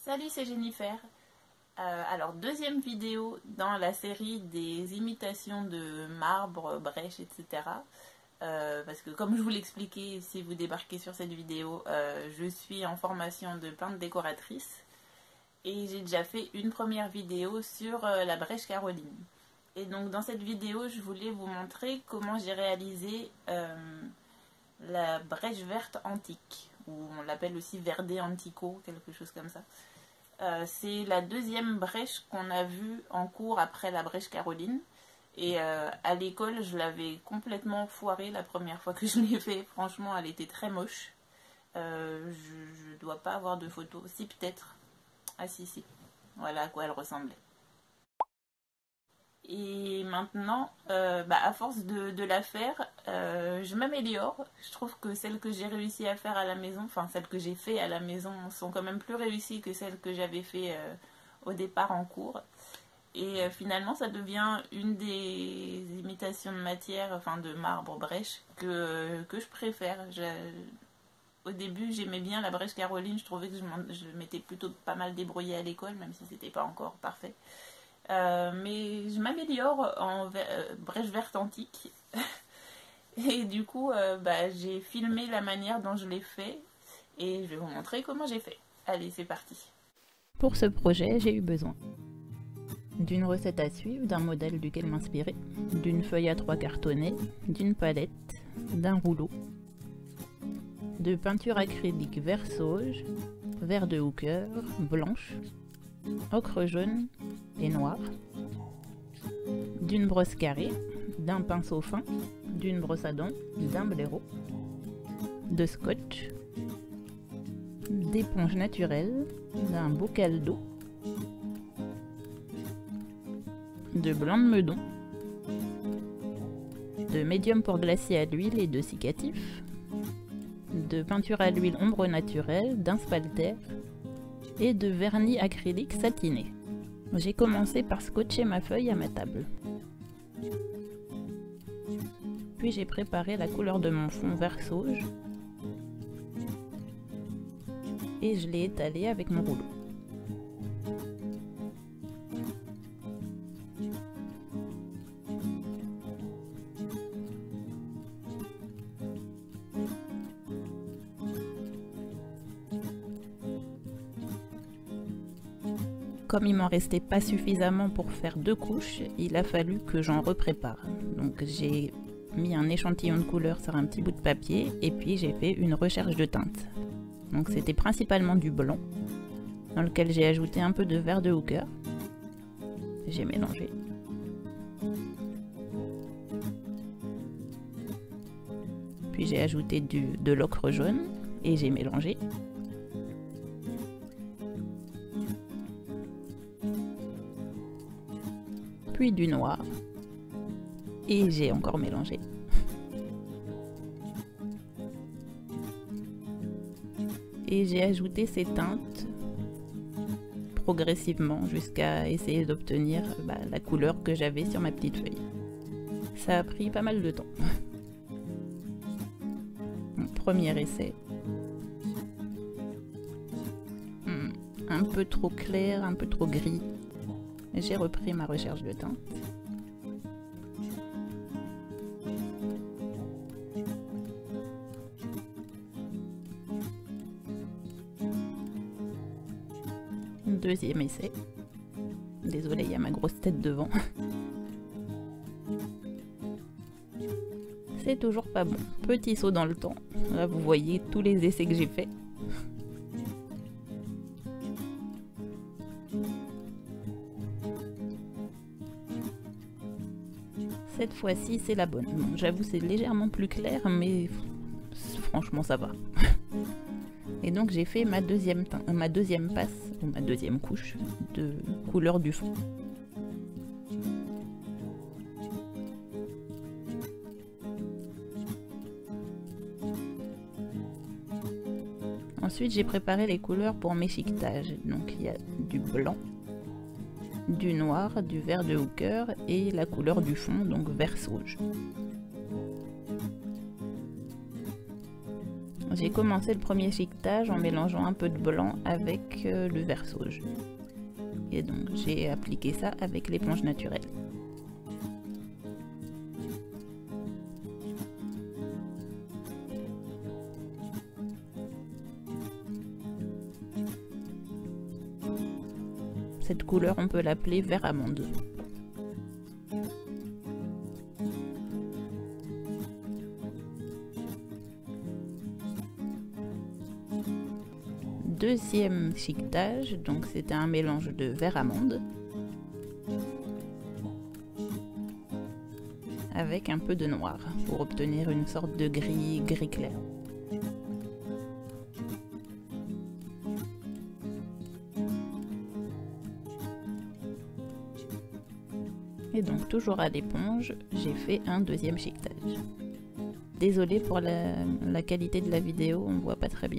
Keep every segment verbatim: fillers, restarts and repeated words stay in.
Salut, c'est Jennifer. Euh, alors, deuxième vidéo dans la série des imitations de marbre, brèche, et cetera. Euh, parce que comme je vous l'expliquais, si vous débarquez sur cette vidéo, euh, je suis en formation de peintre décoratrice. Et j'ai déjà fait une première vidéo sur euh, la brèche caroline. Et donc dans cette vidéo, je voulais vous montrer comment j'ai réalisé euh, la brèche verte antique, ou on l'appelle aussi Verde Antico, quelque chose comme ça. Euh, c'est la deuxième brèche qu'on a vue en cours après la brèche caroline. Et euh, à l'école, je l'avais complètement foirée la première fois que je l'ai fait. Franchement, elle était très moche. Euh, je ne dois pas avoir de photos. Si, peut-être. Ah si, si. Voilà à quoi elle ressemblait. Et maintenant, euh, bah, à force de, de la faire, euh, je m'améliore. Je trouve que celles que j'ai réussi à faire à la maison, enfin celles que j'ai fait à la maison, sont quand même plus réussies que celles que j'avais fait euh, au départ en cours. Et euh, finalement, ça devient une des imitations de matière, enfin de marbre brèche, que, que je préfère. Je, au début, j'aimais bien la brèche caroline. Je trouvais que je, je m'étais plutôt pas mal débrouillée à l'école, même si c'était pas encore parfait. Euh, mais je m'améliore en euh, brèche verte antique. Et du coup, euh, bah, j'ai filmé la manière dont je l'ai fait. Et je vais vous montrer comment j'ai fait. Allez, c'est parti. Pour ce projet, j'ai eu besoin d'une recette à suivre, d'un modèle duquel m'inspirer, d'une feuille à trois cartonnée, d'une palette, d'un rouleau, de peinture acrylique vert sauge, vert de Hooker, blanche, ocre jaune et noir, d'une brosse carrée, d'un pinceau fin, d'une brosse à dents, d'un blaireau, de scotch, d'éponge naturelle, d'un bocal d'eau, de blanc de meudon, de médium pour glacier à l'huile et de cicatif, de peinture à l'huile ombre naturelle, d'un spalter et de vernis acrylique satiné. J'ai commencé par scotcher ma feuille à ma table. Puis j'ai préparé la couleur de mon fond vert sauge et je l'ai étalé avec mon rouleau. Comme il m'en restait pas suffisamment pour faire deux couches, il a fallu que j'en reprépare. Donc j'ai mis un échantillon de couleur sur un petit bout de papier et puis j'ai fait une recherche de teinte. Donc c'était principalement du blanc, dans lequel j'ai ajouté un peu de vert de Hooker. J'ai mélangé. Puis j'ai ajouté du, de l'ocre jaune et j'ai mélangé. Puis du noir et j'ai encore mélangé. Et j'ai ajouté ces teintes progressivement jusqu'à essayer d'obtenir bah, la couleur que j'avais sur ma petite feuille. Ça a pris pas mal de temps. Mon premier essai. Un peu trop clair, un peu trop gris. J'ai repris ma recherche de teinte. Deuxième essai. Désolée, il y a ma grosse tête devant. C'est toujours pas bon. Petit saut dans le temps. Là, vous voyez tous les essais que j'ai faits. Cette fois-ci, c'est la bonne. Bon, j'avoue, c'est légèrement plus clair, mais franchement, ça va. Et donc, j'ai fait ma deuxième, ma deuxième passe, ou ma deuxième couche de couleur du fond. Ensuite, j'ai préparé les couleurs pour m'échiquetage. Donc, il y a du blanc, du noir, du vert de Hooker et la couleur du fond, donc vert sauge. j'ai commencé le premier chiquetage en mélangeant un peu de blanc avec euh, le vert sauge. Et donc j'ai appliqué ça avec l'éponge naturelle. Cette couleur, on peut l'appeler vert amande. Deuxième chiquetage, donc c'était un mélange de vert amande avec un peu de noir pour obtenir une sorte de gris gris clair. Et donc toujours à l'éponge, j'ai fait un deuxième chiquetage. Désolée pour la, la qualité de la vidéo, on voit pas très bien.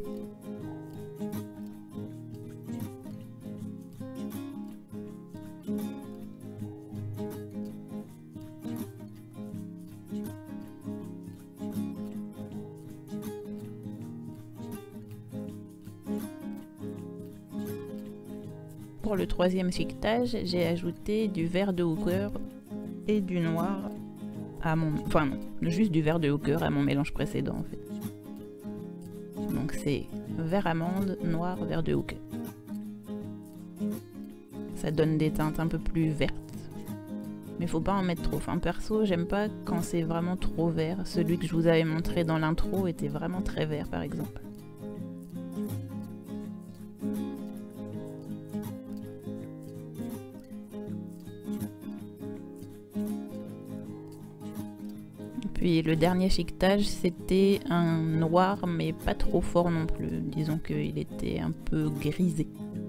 Pour le troisième chiquetage, j'ai ajouté du vert de hooker et du noir à mon... Enfin non, juste du vert de hooker à mon mélange précédent en fait. Donc c'est vert amande, noir, vert de hooker. Ça donne des teintes un peu plus vertes. Mais faut pas en mettre trop. Enfin perso, j'aime pas quand c'est vraiment trop vert. Celui que je vous avais montré dans l'intro était vraiment très vert par exemple. Puis le dernier chiquetage, c'était un noir, mais pas trop fort non plus. Disons qu'il était un peu grisé.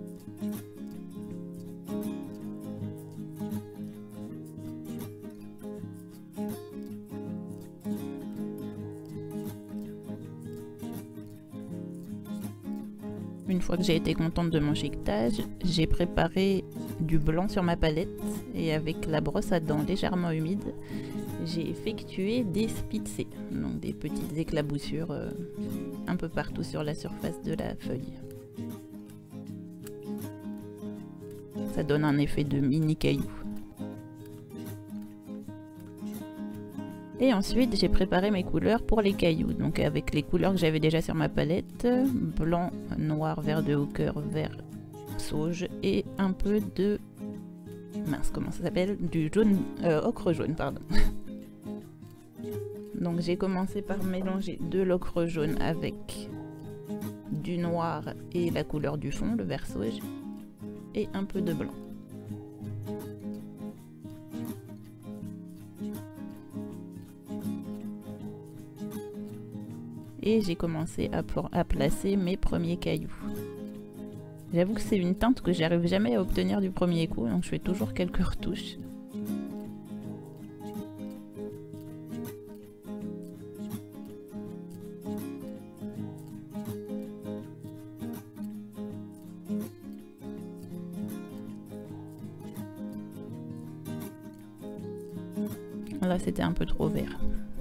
Une fois que j'ai été contente de mon chiquetage, j'ai préparé du blanc sur ma palette et avec la brosse à dents légèrement humide, j'ai effectué des spitzés, donc des petites éclaboussures euh, un peu partout sur la surface de la feuille. Ça donne un effet de mini caillou. Et ensuite j'ai préparé mes couleurs pour les cailloux, donc avec les couleurs que j'avais déjà sur ma palette, blanc, noir, vert de hooker, vert sauge et un peu de... mince, comment ça s'appelle? Du jaune, euh, ocre jaune, pardon. Donc j'ai commencé par mélanger de l'ocre jaune avec du noir et la couleur du fond, le vert sauge, et un peu de blanc. Et j'ai commencé à, à placer mes premiers cailloux. J'avoue que c'est une teinte que j'arrive jamais à obtenir du premier coup, donc je fais toujours quelques retouches. Là, c'était un peu trop vert.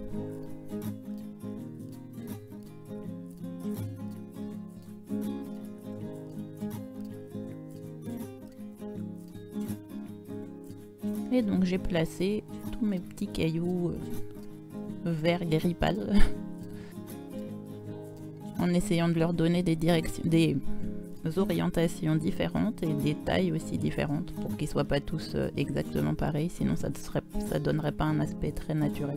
Et donc j'ai placé tous mes petits cailloux euh, vert gris pâle en essayant de leur donner des directions, des orientations différentes et des tailles aussi différentes pour qu'ils soient pas tous euh, exactement pareils, sinon ça serait, ça donnerait pas un aspect très naturel.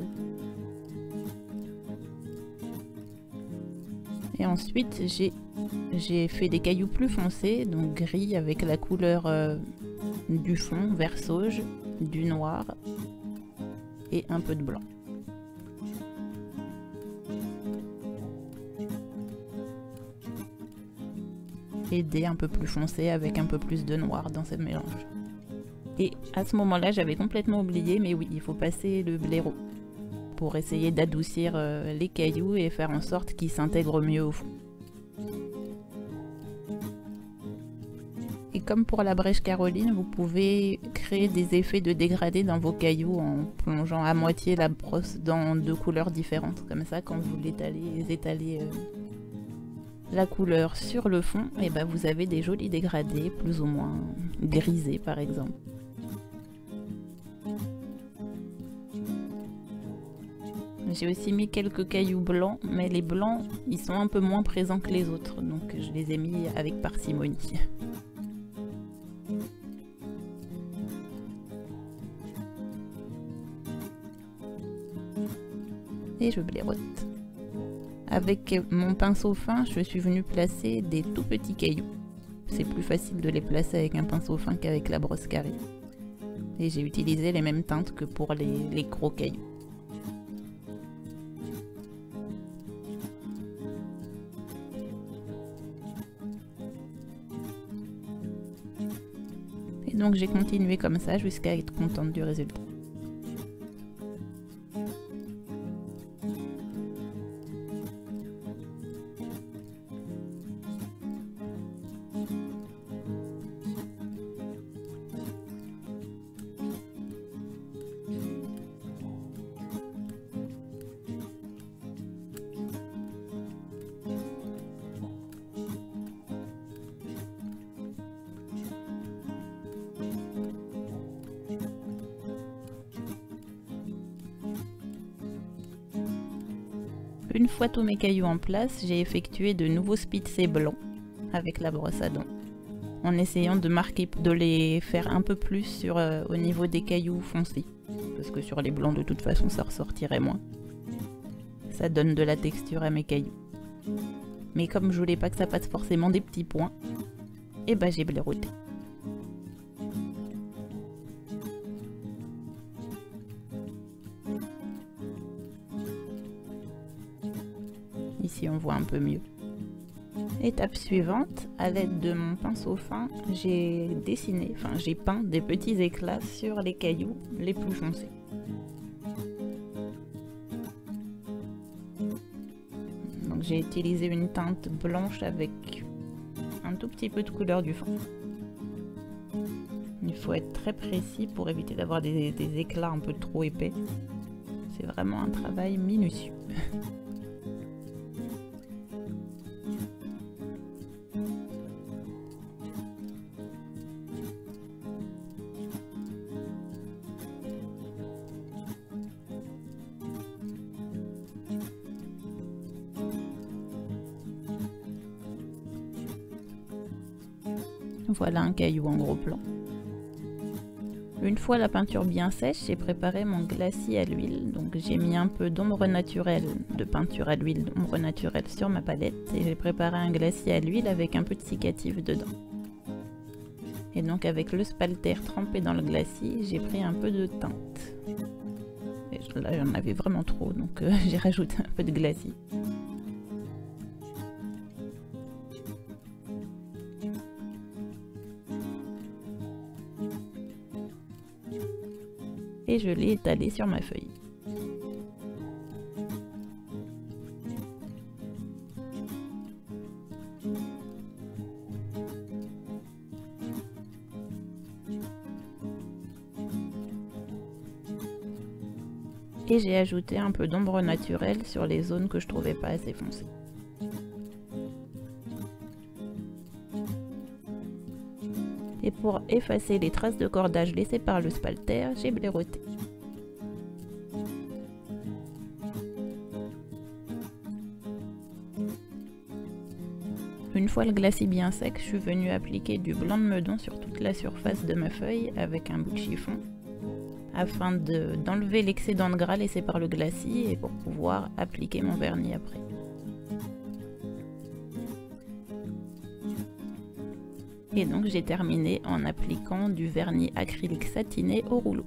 Et ensuite j'ai j'ai fait des cailloux plus foncés, donc gris avec la couleur euh, du fond, vert sauge, du noir et un peu de blanc. Et des un peu plus foncés avec un peu plus de noir dans ce mélange. Et à ce moment-là, j'avais complètement oublié, mais oui, il faut passer le blaireau pour essayer d'adoucir euh, les cailloux et faire en sorte qu'ils s'intègrent mieux au fond. Et comme pour la brèche Caroline, vous pouvez créer des effets de dégradé dans vos cailloux en plongeant à moitié la brosse dans deux couleurs différentes. Comme ça, quand vous l'étalez, les étalez euh, la couleur sur le fond, et ben vous avez des jolis dégradés, plus ou moins grisés par exemple. J'ai aussi mis quelques cailloux blancs, mais les blancs, ils sont un peu moins présents que les autres, donc je les ai mis avec parcimonie. Et je blaireaute. Avec mon pinceau fin, je suis venue placer des tout petits cailloux. C'est plus facile de les placer avec un pinceau fin qu'avec la brosse carrée. Et j'ai utilisé les mêmes teintes que pour les, les gros cailloux. Et donc j'ai continué comme ça jusqu'à être contente du résultat. Une fois tous mes cailloux en place, j'ai effectué de nouveaux spitzés blancs avec la brosse à dents, en essayant de marquer, de les faire un peu plus sur, euh, au niveau des cailloux foncés, parce que sur les blancs de toute façon ça ressortirait moins. Ça donne de la texture à mes cailloux. Mais comme je voulais pas que ça passe forcément des petits points, et ben j'ai blaireauté. Ici on voit un peu mieux. Étape suivante, à l'aide de mon pinceau fin, j'ai dessiné, enfin j'ai peint des petits éclats sur les cailloux les plus foncés. Donc j'ai utilisé une teinte blanche avec un tout petit peu de couleur du fond. Il faut être très précis pour éviter d'avoir des, des éclats un peu trop épais. C'est vraiment un travail minutieux. Voilà un caillou en gros plan. Une fois la peinture bien sèche, j'ai préparé mon glacis à l'huile. Donc j'ai mis un peu d'ombre naturelle, de peinture à l'huile, d'ombre naturelle sur ma palette. Et j'ai préparé un glacis à l'huile avec un peu de cicatif dedans. Et donc avec le spalter trempé dans le glacis, j'ai pris un peu de teinte. Et là j'en avais vraiment trop, donc euh, j'ai rajouté un peu de glacis. Et je l'ai étalé sur ma feuille. Et j'ai ajouté un peu d'ombre naturelle sur les zones que je trouvais pas assez foncées. Et pour effacer les traces de cordage laissées par le spalter, j'ai blaireauté. Une fois le glacis bien sec, je suis venue appliquer du blanc de meudon sur toute la surface de ma feuille avec un bout de chiffon, afin d'enlever l'excédent de gras laissé par le glacis et pour pouvoir appliquer mon vernis après. Et donc j'ai terminé en appliquant du vernis acrylique satiné au rouleau.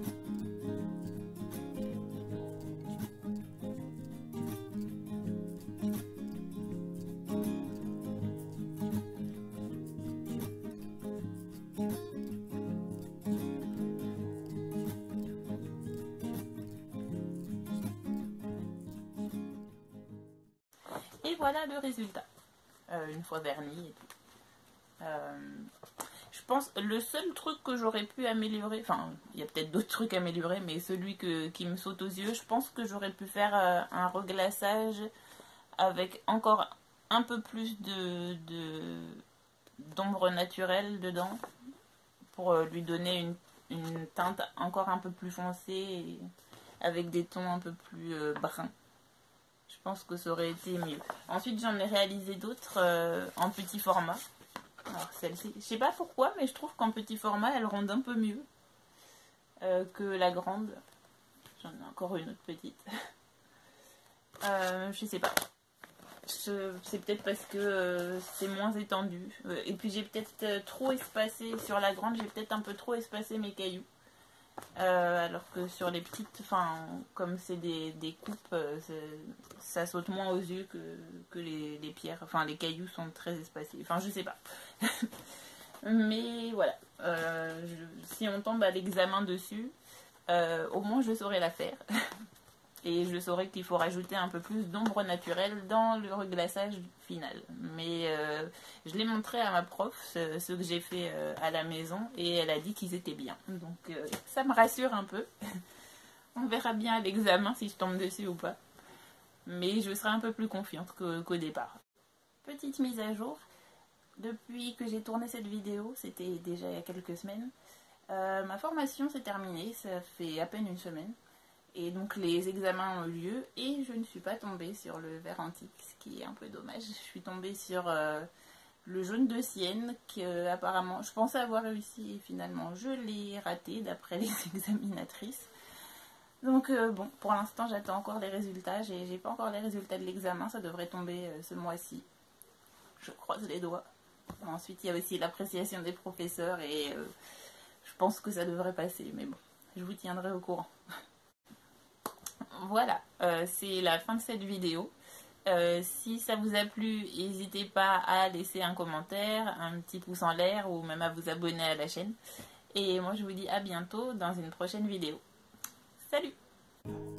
Et voilà le résultat, euh, une fois verni et tout. Euh, je pense le seul truc que j'aurais pu améliorer, enfin il y a peut-être d'autres trucs à améliorer, mais celui que, qui me saute aux yeux, je pense que j'aurais pu faire euh, un reglaçage avec encore un peu plus de, de d'ombre naturelle dedans pour lui donner une, une teinte encore un peu plus foncée et avec des tons un peu plus euh, bruns. Je pense que ça aurait été mieux. Ensuite, j'en ai réalisé d'autres euh, en petit format. Alors celle-ci, je sais pas pourquoi, mais je trouve qu'en petit format, elle ronde un peu mieux euh, que la grande. J'en ai encore une autre petite. euh, je sais pas. C'est peut-être parce que euh, c'est moins étendu. Euh, et puis j'ai peut-être euh, trop espacé sur la grande, j'ai peut-être un peu trop espacé mes cailloux. Euh, alors que sur les petites, enfin, comme c'est des, des coupes, euh, ça saute moins aux yeux que, que les, les pierres. Enfin, les cailloux sont très espacés. Enfin, je sais pas. Mais voilà. Euh, je, si on tombe à l'examen dessus, euh, au moins je saurai la faire. Et je saurais qu'il faut rajouter un peu plus d'ombre naturelle dans le reglaçage final. Mais euh, je l'ai montré à ma prof, ce, ce que j'ai fait euh, à la maison, et elle a dit qu'ils étaient bien. Donc euh, ça me rassure un peu. On verra bien à l'examen si je tombe dessus ou pas. Mais je serai un peu plus confiante qu'au, qu'au départ. Petite mise à jour. Depuis que j'ai tourné cette vidéo, c'était déjà il y a quelques semaines, euh, ma formation s'est terminée, ça fait à peine une semaine. Et donc les examens ont eu lieu et je ne suis pas tombée sur le vert antique, ce qui est un peu dommage. Je suis tombée sur euh, le jaune de Sienne, qui euh, apparemment, je pensais avoir réussi et finalement je l'ai raté d'après les examinatrices. Donc euh, bon, pour l'instant j'attends encore les résultats, j'ai, j'ai pas encore les résultats de l'examen, ça devrait tomber euh, ce mois-ci. Je croise les doigts. Ensuite il y a aussi l'appréciation des professeurs et euh, je pense que ça devrait passer, mais bon, je vous tiendrai au courant. Voilà, euh, c'est la fin de cette vidéo. Euh, si ça vous a plu, n'hésitez pas à laisser un commentaire, un petit pouce en l'air ou même à vous abonner à la chaîne. Et moi je vous dis à bientôt dans une prochaine vidéo. Salut!